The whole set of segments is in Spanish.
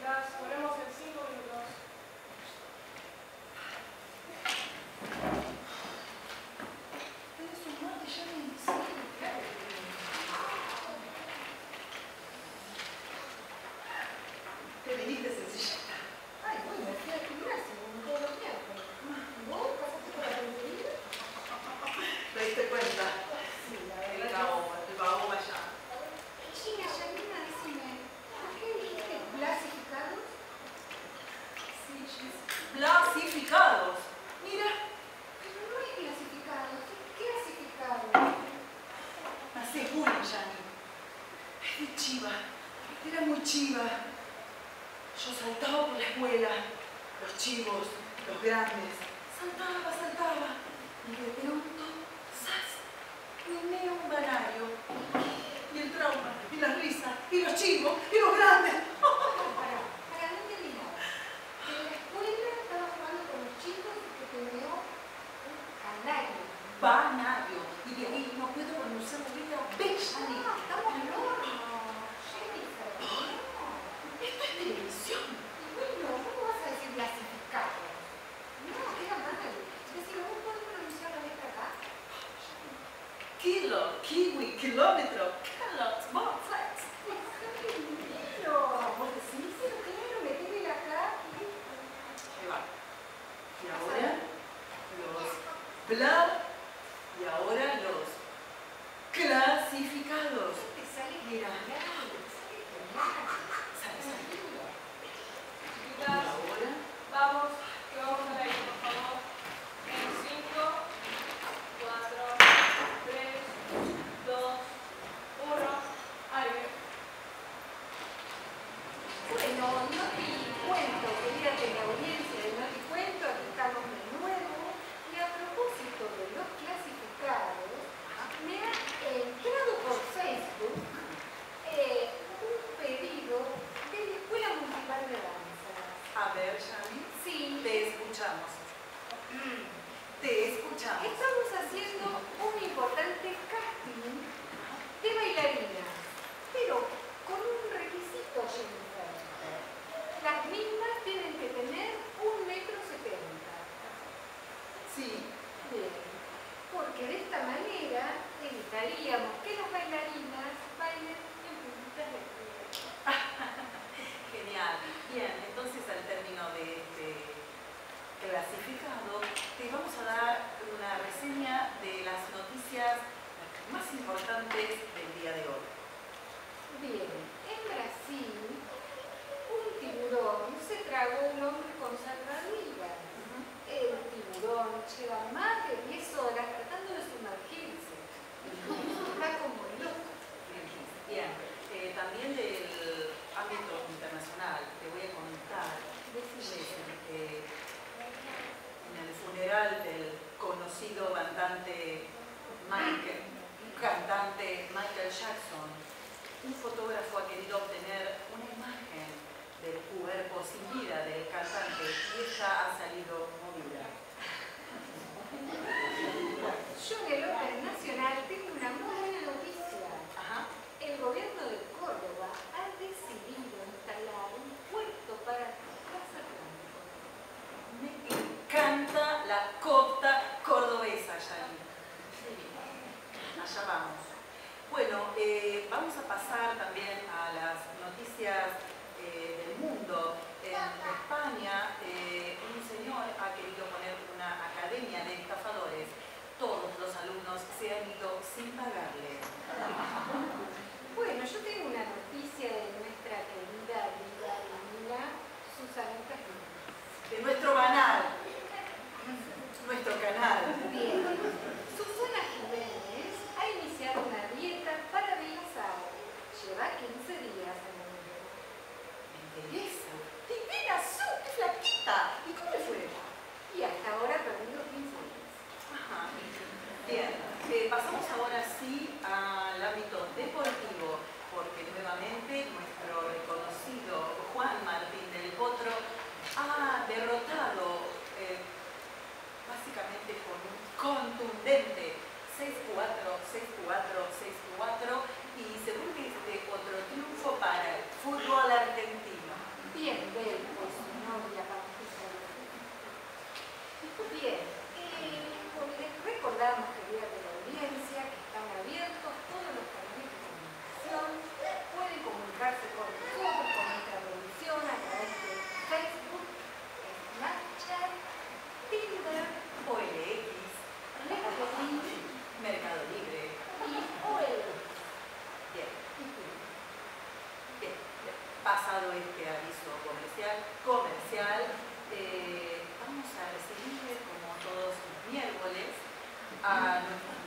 Las volvemos en 5 minutos. Tenés un mate ya en serio, claro. Te viniste sencilla. Ay, bueno, me fui a actividad, como todos los miércoles. ¿Y vos pasaste por la peluquería? ¿Te diste cuenta? Sí, la verdad. El caoba ya. China, Yanina, decime, ¿por qué dijiste clasificados? Sí, clasificados. Mira, pero no es clasificados, es clasificado. Hacé bullying, Yani. Es de chiva. Era muy chiva. Yo saltaba por la escuela. Los chivos, los grandes. Saltaba. Y de pronto, ¡zas! Me meo un banario. Y el trauma, y las risas, y los chivos, y los grandes. Para, no entendí nada. En la escuela estaba jugando con los chicos y que te meó un canario. Banario. Y de ahí no puedo pronunciar la letra B. Estamos en horno. Jennifer, no. Esto es televisión. Y bueno, ¿cómo vas a decir clasificado? No, queda mal. Decime, ¿vos podés pronunciar la letra acá? Kilo, kiwi, kilómetro, calots, bobflex. ¡Qué lindo! Vos decís, claro, meteme la acá. Ahí va. Y ahora los bla. Y ahora los clasificados. Te sale mira. Sale. Chicas, vamos, que vamos a la por favor. En 5, 4, 3, 2, 1, aire. Bueno, Noticuento, querida teleaudiencia de Noticuento, aquí estamos de nuevo. Y a propósito de los clasificados, me ha entrado por Facebook un pedido de la Escuela Municipal de Danza. A ver, Yami. Sí. Te escuchamos. Estamos haciendo un importante casting de bailarinas, pero con un requisito, Jennifer. Las mismas tienen que tener 1,70 m. Sí. Bien. Porque de esta manera evitaríamos que las bailarinas bailen en puntitas de pie. Genial. Bien, entonces al término de este clasificado, te vamos a dar una reseña de las noticias más importantes del día de hoy. Bien, en Brasil, un tiburón se tragó un hombre con salvavidas. El tiburón lleva más de 10 horas tratando de sumergirse. Está como loco. Bien, también del ámbito internacional, te voy a contar que en el funeral del conocido cantante Michael Jackson, un fotógrafo ha querido obtener una imagen del cuerpo sin vida del cantante y ella ha salido movida. Yo en el orden nacional tengo una muy buena noticia. El gobierno de Córdoba ha decidido instalar un puerto para transatlántico. Me encanta la costa cordobesa, Yani. Allá vamos. Bueno, vamos a pasar también a las noticias del mundo. En España, un señor ha querido poner una academia de estafadores. Todos los alumnos se han ido sin pagarle. Bueno, yo tengo una noticia de nuestra querida bailarina Susana Castillo. De nuestro canal. Bien. Susana Jiménez ha iniciado una dieta para adelgazar. Lleva 15 días en el mundo. ¿Interesa? ¡Divina, qué flaquita! ¿Y cómo le fue? Y hasta ahora ha perdido 15 días. Bien. Pasamos ahora sí al ámbito deportivo, porque nuevamente nuestro pasado este aviso comercial. Vamos a recibir, como todos los miércoles, a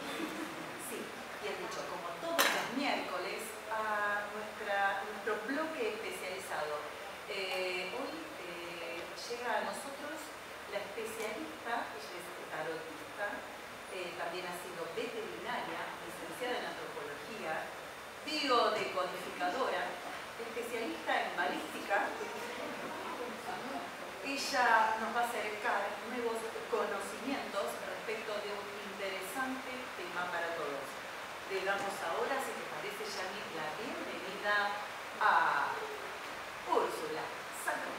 nuestro bloque especializado. Hoy llega a nosotros la especialista, ella es tarotista, también ha sido veterinaria, licenciada en antropología, biodecodificadora, especialista en balística. Ella nos va a acercar nuevos conocimientos respecto de un interesante tema para todos. Le damos ahora, si te parece, Yannick, la bienvenida a Úrsula. Salud.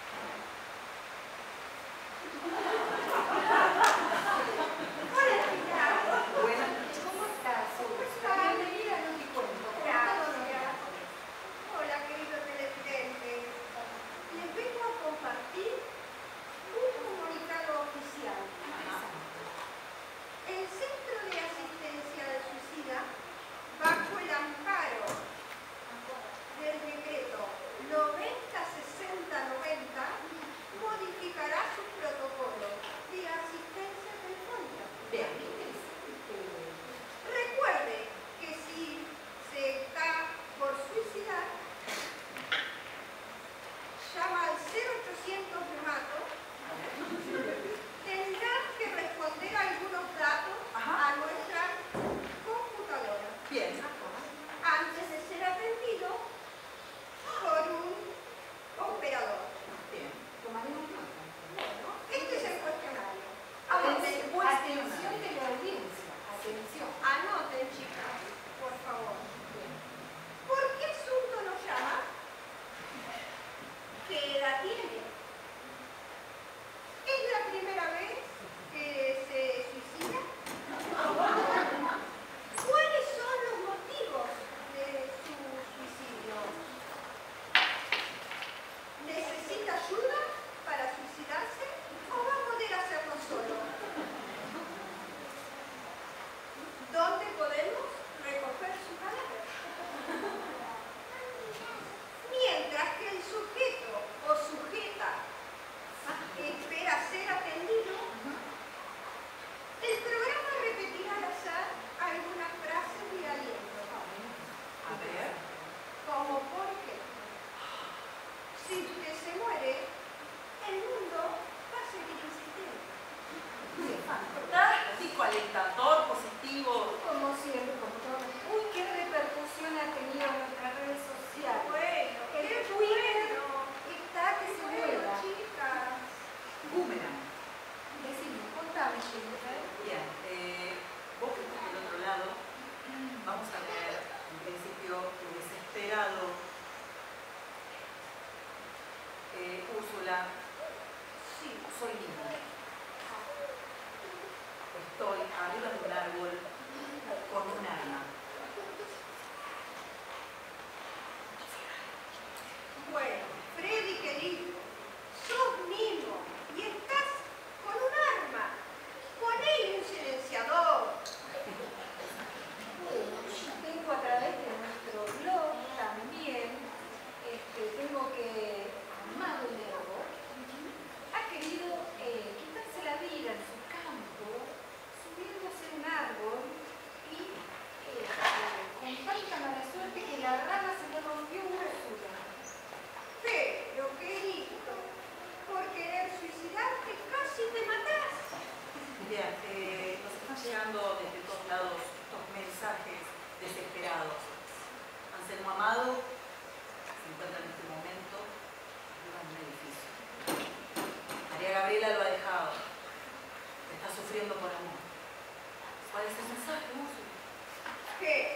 Hola, Pilar. Buenas noches. ¿Cómo estás? Bienvenida a Mi Cuento. Gracias. Hola, querido televidente. Les vengo a compartir un comunicado oficial. El Centro de Asistencia del Suicida, bajo el amparo del decreto 906090, modificará su protocolo de asistencia telefónica. Bien. Recuerde que si se está por suicidar, llama al 0800 me mato, tendrá que responder algunos datos a nuestra computadora. Bien. Antes de ser atendido por un operador. Bien. Tomaremos nota. Bueno, este es el cuestionario. Atención de la audiencia. Atención. Anoten, chicas, por favor. ¿Por qué asunto nos llama? ¿Qué edad tiene? ¿Es la primera vez que se suicida? ¿Cuáles son los motivos de su suicidio? ¿Necesita ayuda para suicidarse o va a poder hacerlo solo? ¿Dónde podemos recoger su cadáver? Mientras que el sujeto o sujeta espera ser atendido, el programa repetirá al azar algunas frases de aliento. A ver. Como por ejemplo, si usted se muere, el mundo va a seguir existiendo. Fantástico, alentador, positivo. Como siempre, como todo. Uy, qué repercusión ha tenido en nuestras redes sociales. Bueno, El qué Twitter bueno. está que se Bueno, vuela. chicas. Boomerang. Decime, contame, Jennifer. Bien. Vos que estás del otro lado, vamos a ver en principio tu desesperado. Úrsula, Sí. soy niña. Estoy arriba de un árbol con un arma. Bueno, Freddy querido, sos niño y estás con un arma. Poné un silenciador. Bueno, yo tengo a través de nuestro blog también, tengo que Amado Nervo ha querido quitarse la vida en su campo, subiéndose a un árbol y con tanta mala suerte que la rama se le rompió una sola. Pero querido, por querer suicidarte casi te matás. Bien, nos están llegando desde todos lados estos mensajes desesperados. Anselmo Amado se encuentra en este momento arriba de un edificio. María Gabriela lo ha dejado. Está sufriendo por amor. ¿Cuál es el mensaje, Úrsula? Que